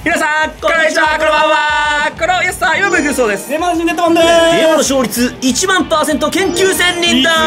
皆さんこんにちは、こんばんは。このイエスター岩部軍曹です。 デマジネットマンでーす。 ゲームの勝率1万%研究専任だー。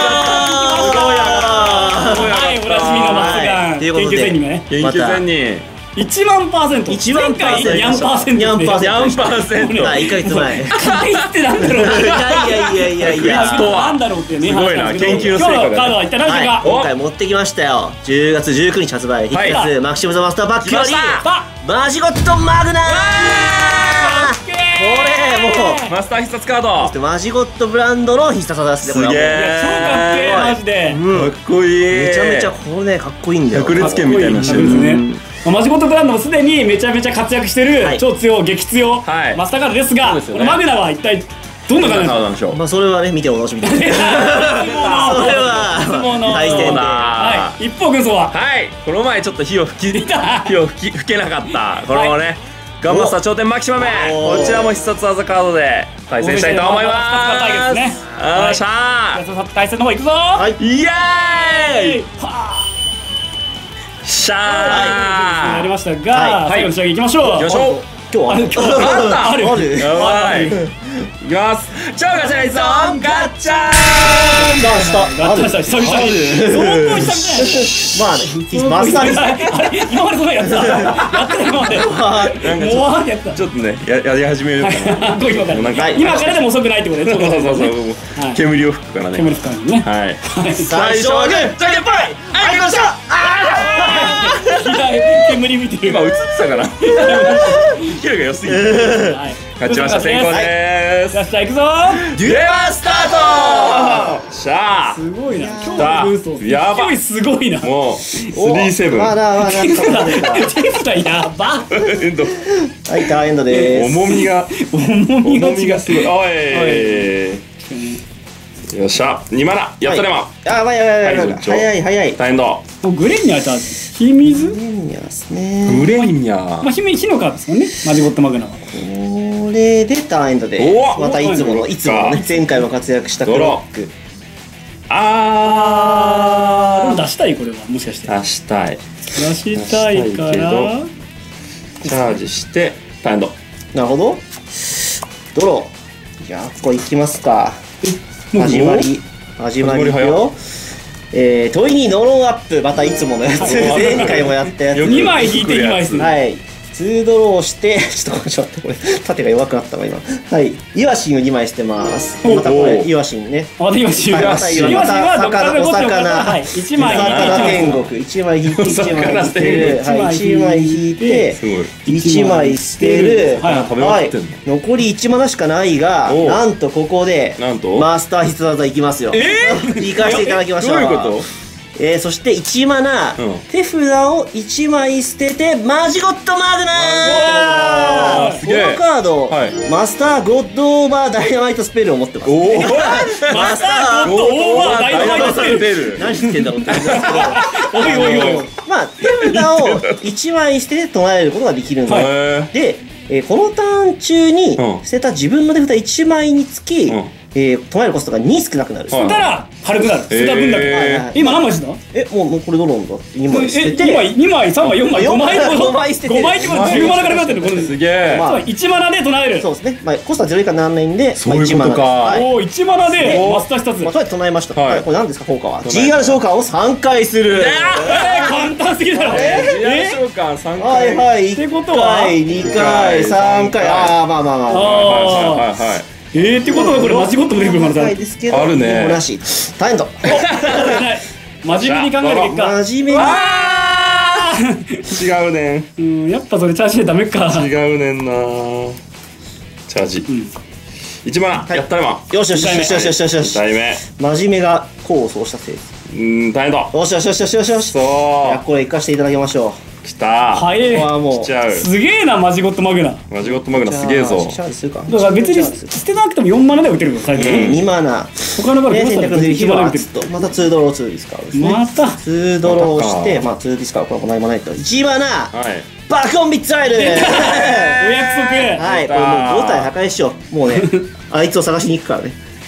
はい、おなじみのマスガン研究専任がね、 研究専任 1万%。 1万前回ニャンパーセント。 ニャンパーセント。 はい、 1ヶ月前。 ってなんだろう。 いやなんだろうってね。 すごいな、研究の成果が。 今日のカードは一体何でしょうか。 今回持ってきましたよ。10月19日発売、ヒットスマキシムザマスターパックよりマジゴットマグナー。これもうマスター必殺カード。 マジゴットブランドの必殺技ですね。 すげえ。 超かっけえマジで。 かっこいい。 めちゃめちゃこれねかっこいいんだよ。 百裂剣みたいなしてるね。マジゴットブランドもすでにめちゃめちゃ活躍してる超強激強マスターカードですが、このマグナは一体どんなカードなんでしょう。 まあそれはね見てお楽しみください。それは対戦で。 はい。一方軍曹はこの前ちょっと火を吹けなかったこのねガンマスター頂点マキシマメ、こちらも必殺技カードで対戦したいと思います。よっしゃー、 対戦の方行くぞー。 イエーイしゃーやりましたが、最後の仕上げいきましょう。 行きましょう。 今日はあるやばい。いきます。超ガチャライゾンガッチャーン。 ガッチャした久々に相当久々に。 まあマスターあれ今までそんなやってたやってた今までもうやったちょっとねやり始めるかな。 今からでも遅くないってことで。 そう煙を吹くからね。 煙吹くからね。 はい最初はグーじゃんけんぽいありました煙見てる。 今映ってたから勢いが良すぎて勝ちました。先行でーす。 よっしゃ行くぞー。 デュエマスタート。しゃあすごいな。今日の軍曹やばい。 勢いすごいな。 もう37。 まだ手札やば。 エンド。 はいターンエンドでーす。 重みがすごい。おいよっしゃ2マナやったね。ま早い大変だ。 もうグレンニャーと火水ですね。 グレンニャー。 火のカードですもんね。マジゴットマグナは。 これでターンエンドでまたいつものね前回も活躍したクロック。 でも出したいこれはもしかして。 出したいからチャージしてターンエンド。 なるほど。ドロー。じゃあここ行きますか。始まりよ。問いにノローアップ、またいつものやつ。前回もやったやつ。 2枚引いて2枚する。 はい。2ドローして、ちょっと待って、これ縦が弱くなったわ今。はい。イワシンを2枚捨てます。またこれイワシンね。 またイワシン。 またイワシンはお魚。 1枚天国。1枚引いて1枚捨てる。はい。1枚引いて1枚捨てる。はい。残り1マナしかないが、なんとここでマスター必殺技いきますよ。行かせていただきましょう。 どういうこと？ そして1マナ、手札を1枚捨ててマジゴットマグナー。このカード、マスターゴッドオーバーダイナマイトスペルを持ってます。 マスターゴッドオーバーダイナマイトスペル。 何言ってんだろうって言うんですけど、まあ手札を1枚捨てて唱えることができるんで、このターン中に捨てた自分の手札1枚につき唱えるコストが2少なくなる。 そしたら軽くなる。捨てた分だけ。今何枚してた？ もうこれどうなんだって2枚捨てて、 2枚3枚4枚5枚 5枚捨てて 5枚ってこと10マナからなってるの。これすげえ。 1マナで唱える。 そうですね。コストは0以下にならないんで 1マナか。 お1マナでマスター必殺。 そうやって唱えました。これ何ですか効果は？ GR 召喚を3回する。 簡単すぎだろ。 GR 召喚3回。 はいってことは1回2回3回。まあってことはこれマジゴットも出てくる可能性あるね。 らしい。ターンエンド。 真面目に考える結果。 真面目に。 違うねん。 やっぱそれチャージでダメか。 違うねんな。チャージ。1マナやったねま。 よし。 2体目。 真面目が功を奏したせいです。 ターンエンド。 よし。 そう。 これ生かしていただきましょう。 きた。 早い。 来ちゃう。 すげえなマジゴットマグナ。 マジゴットマグナすげえぞ。 チャージするか。 だから別に捨てなくても4マナで打てるよ最初。 2マナ。 他の場合選択の1マナ打つとまた2ドロー2ディスカウドですね。 また 2ドローして2ディスカウドこれもないもないと1マナ。バコンビッツアイル。お約束。 はい。これもう5体破壊しよう。もうねあいつを探しに行くからね。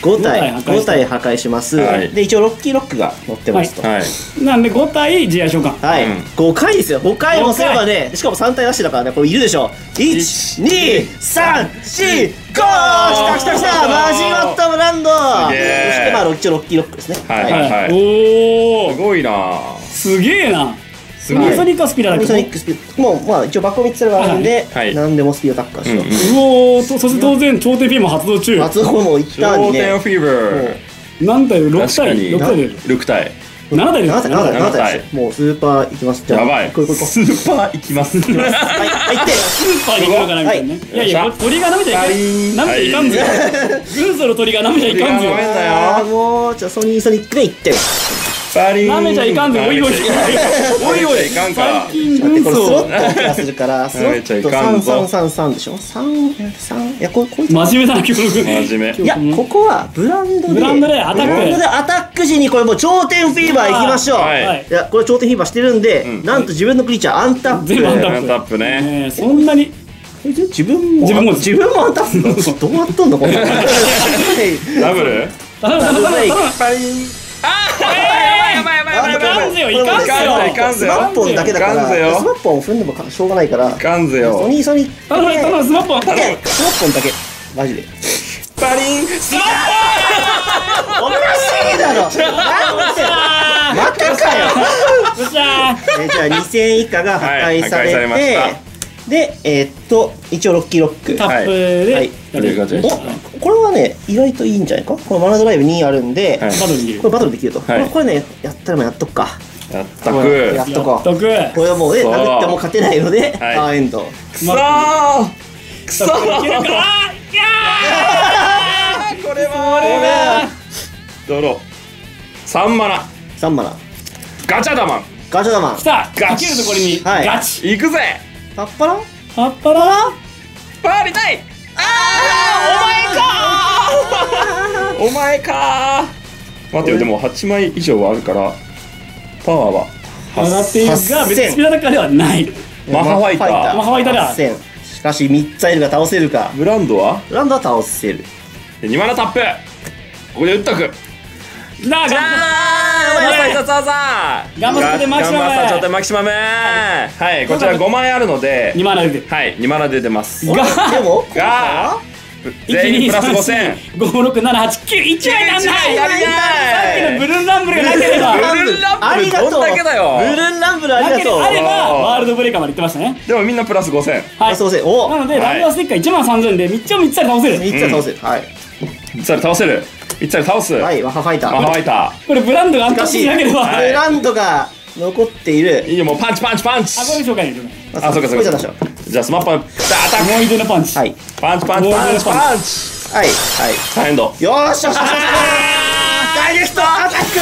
5体破壊します。で一応ロッキーロックが乗ってますと。 なんで5体地合召喚。 はい。5回ですよ。5回もすればね、しかも3体なしだからね、これいるでしょ。1、2、3、4、5！来た来た来た！マジゴットブランド。そしてまあ一応ロッキーロックですね。 おお。 すごいな。 すげえな。ソニックスピードだけど。 ソニックスピード。もうまあ一応バコ3つがあるんで、何でもスピードアタッカーしよう。 うお、そして当然頂点フィーも発動中。 発動も一旦にね。 頂点フィーバー。 何体？6体。 6体。 7体です。 7体。もうスーパーいきます。 やばい。スーパーいきます。はい、 行って。 スーパーに行くのかなみたいなね。いやいや、鳥が舐めちゃいかんぞ。軍曹の鳥が舐めちゃいかんぞ。 もう、じゃあソニックで行ってよ。 舐めちゃいかんぞ。おいおい。おいおい。最近軍曹。 スロットの気がするから、スロット3でしょ ?3、いや、こいつ。 真面目だな、今日の軍。 いや、ここはブランドでアタック時にこれもう頂点フィーバー行きましょう。いや、これ頂点フィーバーしてるんで、なんと自分のクリーチャーアンタップ。 全部アンタップね。そんなに。 自分もアンタップどうやっとんのこれ。ダブル頼む。 やばい。 いかんぜよ。 スマッポンだけだから、スマッポン踏んでもしょうがないから。 いかんぜよ。 ソニー。 頼む、スマッポン。 スマッポンだけ。マジで。 パリン。 スマッポン。 おかしいだろ。またかよ。 よっしゃー。じゃあ2000以下が破壊されて、で一応ロッキーロックタップでこれはね意外といいんじゃないか。このマナドライブ2あるんで、これバトルできると。これねやったらもやっとくか。 やっとこう。これはもうね殴っても勝てないのでパワーエンド。 くそー。これはドロ3マナ。ガチャダマン来た。かけるところにガチ行くぜ。 パッパラパーリたい。お前か。待てよ、でも8枚以上はあるからパワーは上がっているが別にスピードアタッカーではない。 マハファイターだ。 しかしミッツァイルが倒せるか。 ブランドは倒せる。 2マナタップ。ここで打っとく。 頑張ってマキシマム。 はい、こちら5枚あるので 2マナで 2マナで出ます。 でも全員プラス5000。 5、6、7、8、9、1枚なんない。さっきのブルーンランブルがなければ。 ありがとう。ブルーンランブルありがとう。 あればワールドブレイカーまで言ってましたね。 でもみんなプラス5000。 なのでランダーステッカー13000で3つは倒せる。 3つ倒せる。はい。 3つ倒せる。1つ倒す。 はい、マハファイター。 これブランドが安定しなければ。 ブランドが残っている。 いいよ、もうパンチ。 これ紹介に。 そうか。じゃあスマップアタック。 思い出のパンチ。 はい。 パンチ。はい。サイエンド。 よーし。ダイレクトアタック。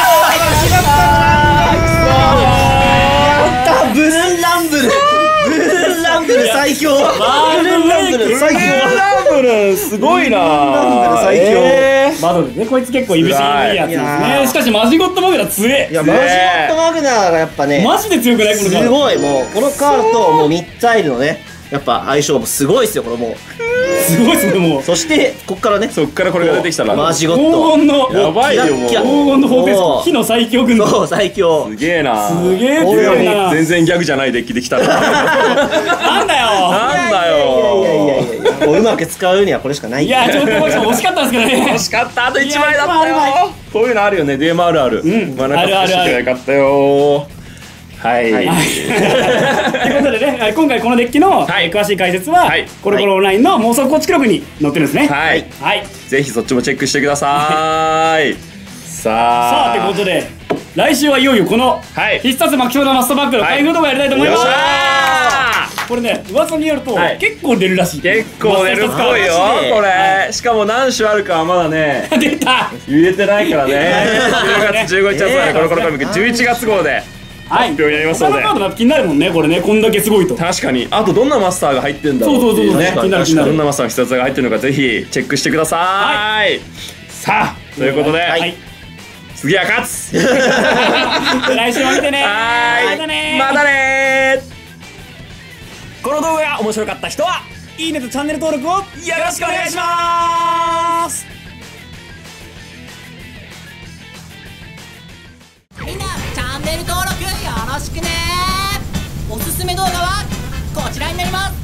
ブルーンランブル最強。ブルーンランブル最強。 すごいな。 最強。 バトルね、こいつ結構いぶしいいやつですね。しかしマジゴットマグナ強え。 いやマジゴットマグナがやっぱね、 マジで強くないこのカード。 すごい。もうこのカードともうミッツァイルのねやっぱ相性もすごいですよ。これもうすごいっすね。もうそしてこっからね、 そっからこれが出てきたらマジゴット黄金のやばいよ。もう黄金の方程式、火の最強軍団。 そう最強。 すげえな。 すげえ強いな。 全然ギャグじゃないデッキできたらなんだよ。 いやもううまく使うにはこれしかない。 いやちょっと惜しかったんですけどね。 惜しかった。あと1枚だったよ。こういうのあるよね。DMR ある。 ある。 よかったよ。はい。ということでね、今回このデッキの詳しい解説はコロコロオンラインの妄想構築録に載ってるんですね。 はい。ぜひそっちもチェックしてください。 さあということで来週はいよいよこの必殺マキシマムマストバッグの開封動画やりたいと思います。これね噂によると結構出るらしい。 結構出るっぽいよこれ。しかも何種あるかはまだね出た言えてないからね。10月15日発売コロコロコミック11月号で発表になりますので。 他のカード気になるもんねこれね。こんだけすごいと。 確かに。あとどんなマスターが入ってんだろうっていうね。どんなマスターの必殺が入ってるのかぜひチェックしてください。さあということで次は勝つ。 来週も見てね。 またね。 この動画が面白かった人はいいねとチャンネル登録をよろしくお願いします。 こちらになります。